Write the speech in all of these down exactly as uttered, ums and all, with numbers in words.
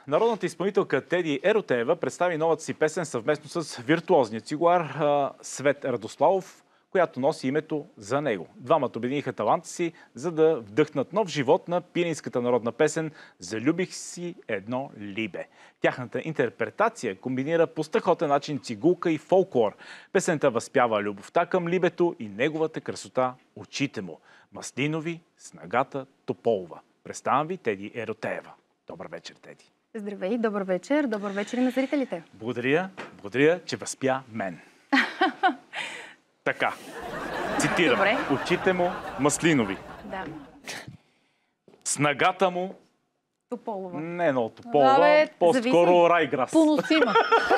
народната изпълнителка Теди Еротеева представи новата си песен съвместно с виртуозния цигуар Свет Радославов, която носи името за него. Двамата обединиха таланта си, за да вдъхнат нов живот на пиринската народна песен "Залюбих си едно либе". Тяхната интерпретация комбинира по страхотен начин цигулка и фолклор. Песента възпява любовта към либето и неговата красота очите му. Маслинови, снагата, Тополова. Представям ви Теди Еротеева. Добър вечер, Теди. Здравей, добър вечер. Добър вечер и на зрителите. Благодаря, благодаря, че възпя мен. Така, цитирам. Добре. Очите му маслинови. Да. Снагата му... Тополова. Не, но Тополова, по-скоро Райграс. Поносима.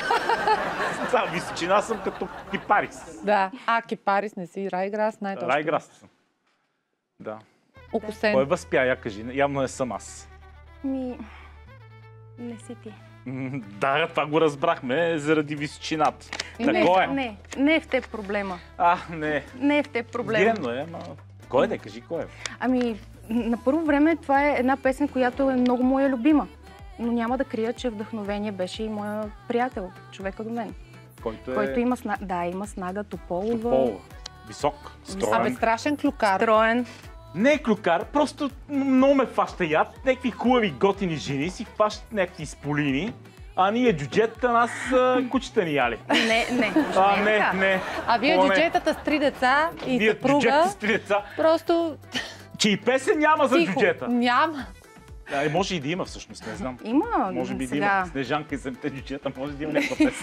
Да, височина съм като кипарис. Да, а кипарис не си, Райграс най-точно. Райграс съм. Да. Окосен. Кой възпя, я кажи, явно не съм аз. Ми... Не си ти. Да, това го разбрахме заради височината. Не, Такова е. не, не е в теб проблема. А, не. Не е в теб проблема. Генно е, ама... Кой е, да кажи, кой е? Ами, на първо време това е една песен, която е много моя любима. Но няма да крия, че вдъхновение беше и моя приятел, човека до мен. Който е... Който има снага. Да, има снага, Тополова. Тополова. Висок, строен. Абе, страшен клюкар. Строен. Не е клюкар, просто много ме фаща яд. Някакви хубави готини жени си фащат някакви сполини, а ние джуджетата нас кучета ни яли. Не, не. А, е не, така. не. А вие О, не. джуджетата с три деца и Ние съпруга, джуджетата с три деца. просто Че и песен няма за тихо. джуджета. Няма. А, може и да има всъщност, не знам. Има. Може би сега... да има Снежанка и самите джуджета, може да има някаква песен.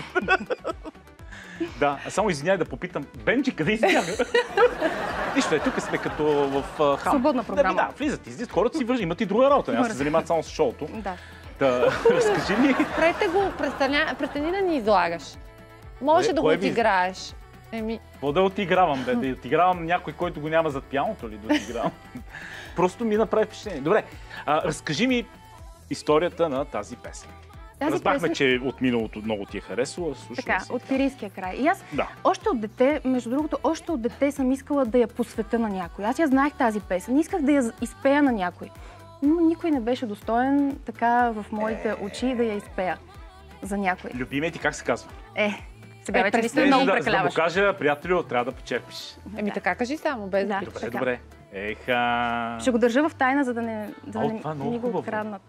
Да, а само извиняй да попитам, Бенчи, къде избяга? Нищо е, тук сме като в uh, хам. Свободна програма. Да, да, влизат, излизат, хората си вържат, имат и друга работа, няма да се занимават само с шоуто. Да. Да, разкажи ми. Прете го, престани, престани да ни излагаш. Може Кое- да го кое ви- отиграеш. Еми, Какво да отигравам, бе? Да отигравам някой, който го няма зад пианото ли да отигравам? Просто ми направи впечатление. Добре, а, разкажи ми историята на тази песен. Тази Разбрахме, песен... че от миналото много ти е харесало. Така, от пиринския край. И аз Да. още от дете, между другото, още от дете съм искала да я посвета на някой. Аз я знаех тази песен, исках да я изпея на някой. Но никой не беше достоен така в моите очи да я изпея за някой. Любимият ти как се казва? Е, сега Е, вече престани. наистина Не, много за да, за да му прекаляваш. кажа, приятелю, трябва да почерпиш. еми така кажи само, без да, Да. пичаш. Добре, Така. добре. Еха. Ще го държа в тайна, за да не, за О, да не, това е не много ни го хубаво. откраднат.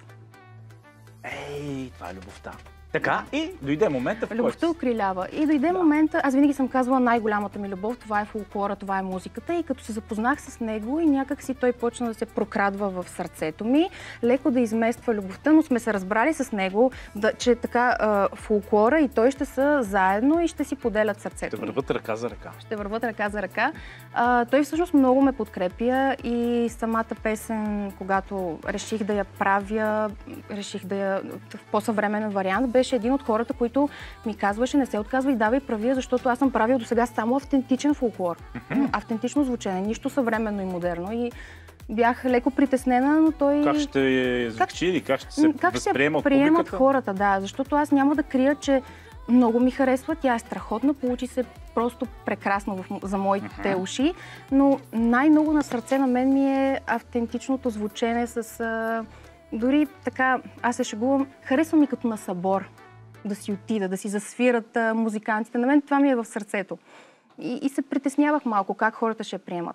Ей, това е любовта. Така, и дойде момента, в Любовта който... окрилява. И дойде Да. момента, аз винаги съм казвала най-голямата ми любов, това е фолклора, това е музиката. И като се запознах с него и някак си той почна да се прокрадва в сърцето ми, леко да измества любовта, но сме се разбрали с него, да, че така а, фолклора и той ще са заедно и ще си поделят сърцето Ще ми. върват ръка за ръка. Ще върват ръка за ръка. А, той всъщност много ме подкрепя и самата песен, когато реших да я правя, реших да я в по-съвременен вариант, беше един от хората, които ми казваше, не се отказвай, давай прави, защото аз съм правил досега само автентичен фолклор. Автентично звучене, нищо съвременно и модерно. И бях леко притеснена, но той... Как ще звучи или как ще се как възприема от приемат публиката? хората, да, защото аз няма да крия, че много ми харесва, тя е страхотна, получи се просто прекрасно в, за моите uh-huh. уши, но най-много на сърце на мен ми е автентичното звучене с... А, дори така, аз се шегувам, харесва ми като на събор да си отида, да си засвират а, музикантите. На мен това ми е в сърцето. И, и се притеснявах малко как хората ще приемат.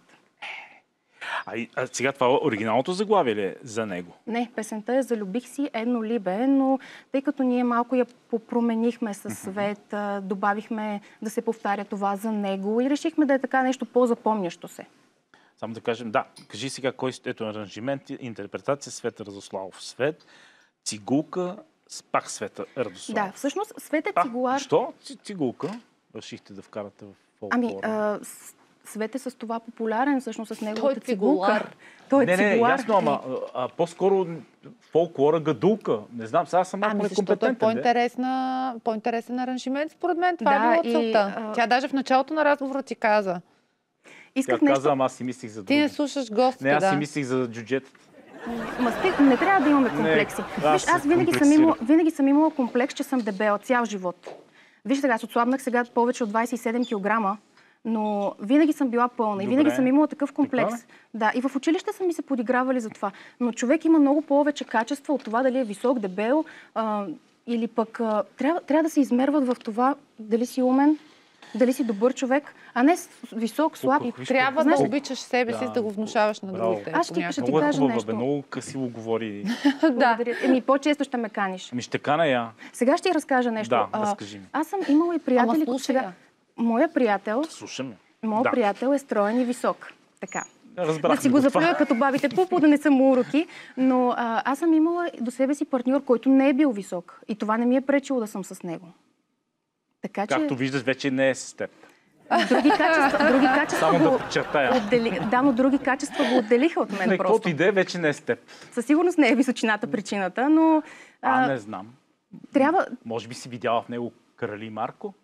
А, и- а сега това оригиналното заглавие ли е за него? Не, песента е "Залюбих си едно либе", но тъй като ние малко я попроменихме със Свет, а, добавихме да се повтаря това за него и решихме да е така нещо по-запомнящо се. Само да кажем, да, кажи сега кой ето аранжимент, интерпретация Света Радославов. Свет, цигулка, с пак Света Радославов. Да, всъщност Свет е А, цигулар. защо Ци- цигулка? Решихте да вкарате в фолклора. Ами, а, с- Свет е с това популярен, всъщност с Той е неговата цигулар. цигулка. Той е не, не, цигулар. ясно, ама а, а, по-скоро фолклора гадулка. Не знам, сега съм малко Ами защото е некомпетентен. де. по-интересна, по-интересен аранжимент, според мен. Това Да, е и, било целта. а- Тя даже в началото на разговора ти каза. Исках Тя нещо... каза, ама аз си мислих за Ти не друго. слушаш гостите, Не, аз да. си мислих за джуджетата. Ма, стиг- не трябва да имаме комплекси. Не, аз Виж, аз се винаги съм, комплексирам. имала, винаги съм имала комплекс, че съм дебела цял живот. Виж сега, аз отслабнах сега повече от двадесет и седем килограма. Но винаги съм била пълна Добре. и винаги съм имала такъв комплекс. Така Да, и в училище са ми се подигравали за това. Но човек има много повече качества от това дали е висок, дебел, а, или пък а, трябва, трябва да се измерват в това дали си умен, дали си добър човек, а не висок, слаб. Колко, виж, Трябва Знаеш да ли- обичаш себе си, Да. за да го внушаваш на Браво. другите. Аз ще ти- понякога. ще ти Много е кажа хубава, нещо. бе, много красиво говори. Благодаря. Еми, по-често ще ме каниш. Ами ще кана я. Сега ще ти разкажа нещо. Да, А, разкажи ми. Аз съм имала и приятели, Ама които слушай сега... я. Моя приятел, Слушаме. моят Да. приятел е строен и висок. Така. Разбрахме Да си го това. заплюя като бабите пупо, да не съм уроки. Но а, аз съм имала до себе си партньор, който не е бил висок. И това не ми е пречило да съм с него. Така че Както виждаш, вече не е с теб. други качества, други качества Само да го подчертая. отдели... Да, но други качества го отделиха от мен Не, просто. каквото иде, вече не е с теб. Със сигурност не е височината причината, но А, а, не знам. трябва... Може би си видяла в него Крали Марко?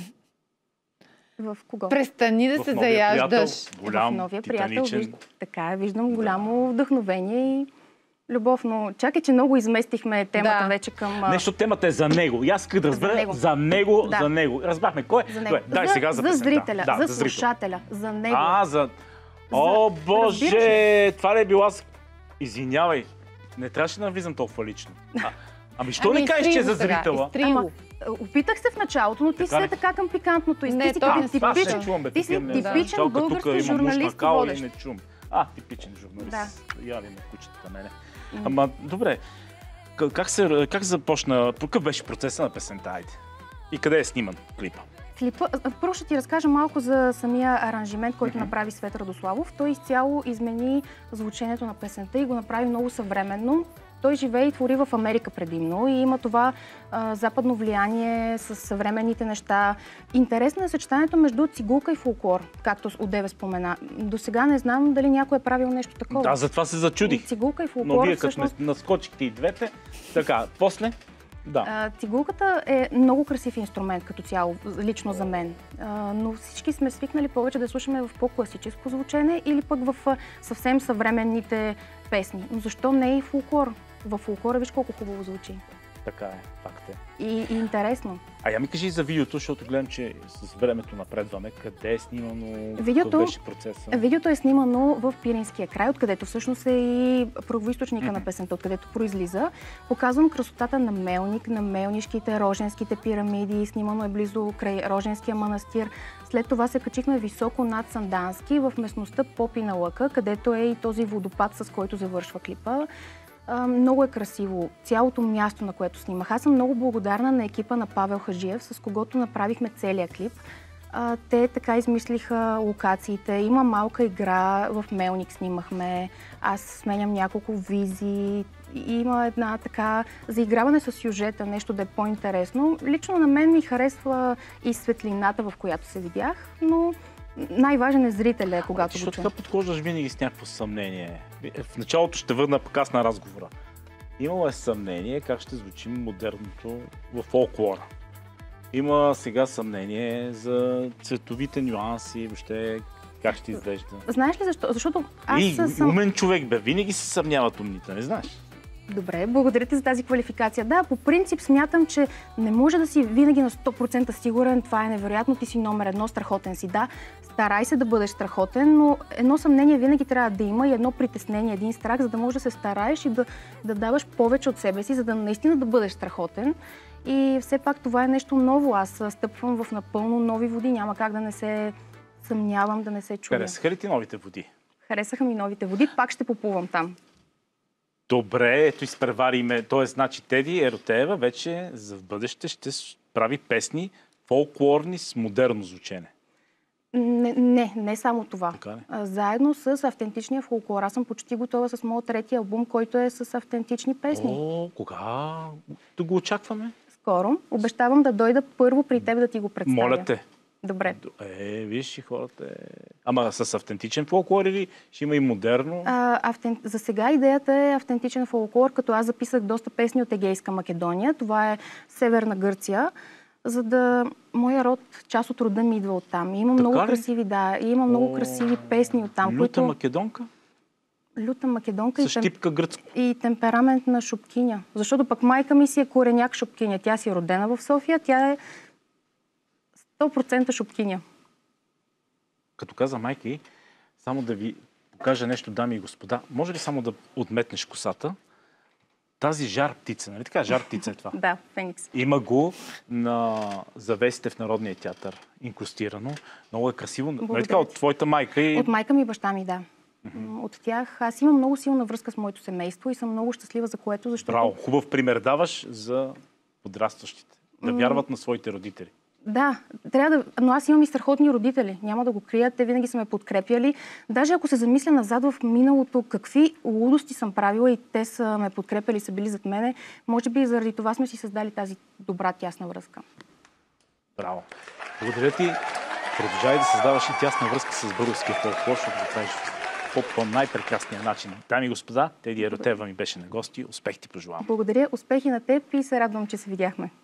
В кого? Престани да В се новия приятел, заяждаш. голям, В новия приятел титаничен. виж... така е, виждам голямо вдъхновение и любов, но чакай, че много изместихме темата Да. вече към... а, Нещо, темата е за него. И аз исках да разбера За него. за него, Да. за него. Разбрахме кой е. За него. Добре, дай за, сега за, за песента. зрителя, Да, за зрителя. слушателя, за него. А, за... О, Разбираш боже! Това ли е била... с- Извинявай. Не трябваше да навлизам толкова лично. А, ами, що Ами, не кажеш, че е за изтри го сега, зрителя? изтри Ама, го. опитах се в началото, но ти Така си ли? е така към пикантното. И Не, ти си той като не А, това ще типичен, чувам, бе. ти си такива не- типичен Жалко, тук български има мушна журналист и кала и водещ. не чувам. А, типичен журналист. Да. Я ли ме кучетата мене. Ама, добре. К- Как, се, как започна, какъв беше процеса на песента, айде? И къде е сниман клипа? Клипа, а, първо ще ти разкажа малко за самия аранжимент, който направи Свет Радославов. Той изцяло измени звучението на песента и го направи много съвременно. Той живее и твори в Америка предимно и има това а, западно влияние с съвременните неща. Интересно е съчетанието между цигулка и фолклор, както Одеве спомена. До сега не знам дали някой е правил нещо такова. Да, затова се И зачудих. цигулка и Но фолклор вие като всъщност... не наскочихте и двете, така, после, да. А, Цигулката е много красив инструмент като цяло, лично за мен. А, но всички сме свикнали повече да слушаме в по-класическо звучене или пък в а, съвсем съвременните песни. Но защо не и фолклор? В фолклора виж колко хубаво звучи. Така е, факт е. И, и интересно. А я ми кажи за видеото, защото гледам, че с времето напредваме. Къде е снимано? Видеото- Какъв беше процеса? Видеото е снимано в Пиринския край, откъдето всъщност е и правоизточника на песента, откъдето произлиза. Показвам красотата на Мелник, на Мелнишките, Роженските пирамиди. Снимано е близо край Роженския манастир. След това се качихме високо над Сандански, в местността Попина лъка, където е и този водопад, с който завършва клипа. А, много е красиво. Цялото място, на което снимах. Аз съм много благодарна на екипа на Павел Хаджиев, с когото направихме целия клип. А, те така измислиха локациите. Има малка игра, в Мелник снимахме. Аз сменям няколко визии. И има една така заиграване с сюжета, нещо да е по-интересно. Лично на мен ми харесва и светлината, в която се видях, но най-важен е зрителя, когато го Защото чуем. така подхождаш винаги с някакво съмнение. В началото ще върна пък аз на разговора. Имало е съмнение как ще звучи модерното в фолклора. Има сега съмнение за цветовите нюанси, въобще как ще изглежда. Знаеш ли защо? Защото аз И съм... умен човек бе, винаги се съмняват умните, не знаеш? Добре, благодаря ти за тази квалификация. Да, по принцип смятам, че не може да си винаги на сто процента сигурен. Това е невероятно. Ти си номер едно, страхотен си. Да, старай се да бъдеш страхотен, но едно съмнение винаги трябва да има и едно притеснение, един страх, за да можеш да се стараеш и да, да даваш повече от себе си, за да наистина да бъдеш страхотен. И все пак това е нещо ново. Аз стъпвам в напълно нови води. Няма как да не се съмнявам, да не се чудя. Харесаха ли ти новите води? Харесаха ми новите води. Пак ще поплувам там. Добре, ето изпревариме. Тоест, значи Теди Еротеева вече за в бъдеще ще прави песни фолклорни с модерно звучене. Не, не, не само това. Така ли? А, заедно с автентичния фолклор. Аз съм почти готова с моят трети албум, който е с автентични песни. О, кога да го очакваме? Скоро. Обещавам да дойда първо при теб да ти го представя. Моля те. Добре. Е, виж и хората е... Ама с автентичен фолклор или ще има и модерно? А, автен... За сега идеята е автентичен фолклор, като аз записах доста песни от Егейска Македония. Това е Северна Гърция. За да моя род, част от рода ми идва оттам. И имам Така много ли? красиви, да, и имам много О, красиви песни оттам, Люта които... македонка? Люта македонка и, С тем... щипка гръцко. и темперамент на шопкиня. Защото пък майка ми си е кореняк шопкиня. Тя си е родена в София, тя е сто процента шопкиня. като каза майка, само да ви покажа нещо, дами и господа. Може ли само да отметнеш косата? Тази жар птица, нали така? Жар птица е това. Да, Феникс. Има го на завесите в Народния театър, инкрустирано. Много е красиво. Нали така, от твоята майка и... От майка ми и баща ми, да. Mm-hmm. От тях. Аз имам много силна връзка с моето семейство и съм много щастлива за което, защото... Браво! Хубав пример даваш за подрастващите. Да вярват на своите родители. Да, трябва да... Но аз имам и страхотни родители. Няма да го крият. Те винаги са ме подкрепяли. Даже ако се замисля назад в миналото, какви лудости съм правила и те са ме подкрепяли, са били зад мене, може би заради това сме си създали тази добра, тясна връзка. Браво! Благодаря ти. Продължавай да създаваш и тясна връзка с българския фолклор, защото го правиш по, по най-прекрасния начин. Дами и господа, Теди Еротева ми беше на гости. Успех ти пожелавам. Благодаря. Успехи на теб и се радвам, че се видяхме.